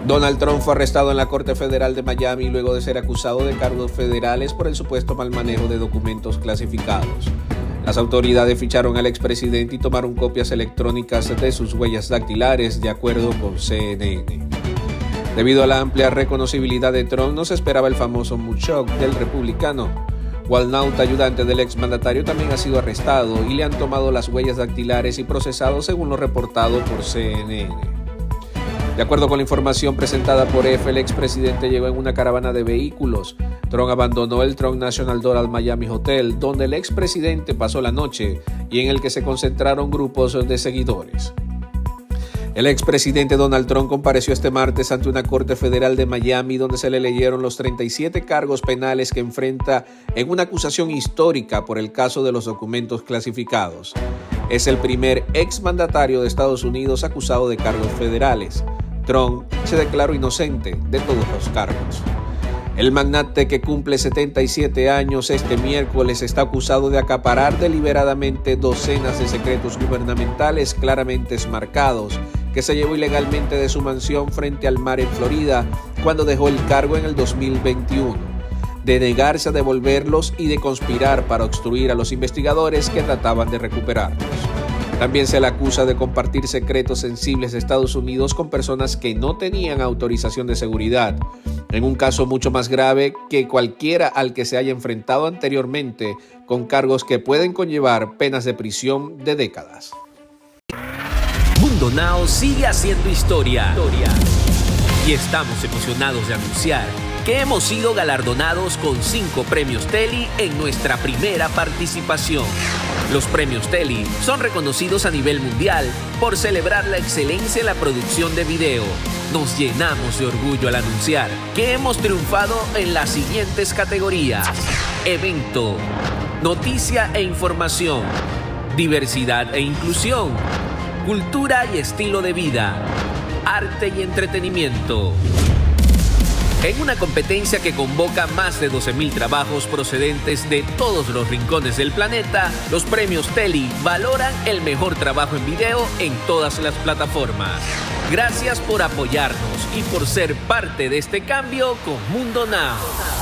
Donald Trump fue arrestado en la Corte Federal de Miami luego de ser acusado de cargos federales por el supuesto mal manejo de documentos clasificados. Las autoridades ficharon al expresidente y tomaron copias electrónicas de sus huellas dactilares, de acuerdo con CNN. Debido a la amplia reconocibilidad de Trump, no se esperaba el famoso mugshot del republicano. Walnut, ayudante del exmandatario, también ha sido arrestado y le han tomado las huellas dactilares y procesado según lo reportado por CNN. De acuerdo con la información presentada por EFE, el expresidente llegó en una caravana de vehículos. Trump abandonó el Trump National Doral Miami Hotel, donde el expresidente pasó la noche y en el que se concentraron grupos de seguidores. El expresidente Donald Trump compareció este martes ante una corte federal de Miami, donde se le leyeron los 37 cargos penales que enfrenta en una acusación histórica por el caso de los documentos clasificados. Es el primer exmandatario de Estados Unidos acusado de cargos federales. Trump se declaró inocente de todos los cargos. El magnate, que cumple 77 años este miércoles, está acusado de acaparar deliberadamente docenas de secretos gubernamentales claramente marcados que se llevó ilegalmente de su mansión frente al mar en Florida cuando dejó el cargo en el 2021, de negarse a devolverlos y de conspirar para obstruir a los investigadores que trataban de recuperarlos. También se le acusa de compartir secretos sensibles de Estados Unidos con personas que no tenían autorización de seguridad, en un caso mucho más grave que cualquiera al que se haya enfrentado anteriormente, con cargos que pueden conllevar penas de prisión de décadas. Mundo Now sigue haciendo historia. Y estamos emocionados de anunciar que hemos sido galardonados con 5 premios Telly en nuestra primera participación. Los premios Telly son reconocidos a nivel mundial por celebrar la excelencia en la producción de video. Nos llenamos de orgullo al anunciar que hemos triunfado en las siguientes categorías: evento, noticia e información, diversidad e inclusión, cultura y estilo de vida, arte y entretenimiento. En una competencia que convoca más de 12,000 trabajos procedentes de todos los rincones del planeta, los premios Telly valoran el mejor trabajo en video en todas las plataformas. Gracias por apoyarnos y por ser parte de este cambio con Mundo Now.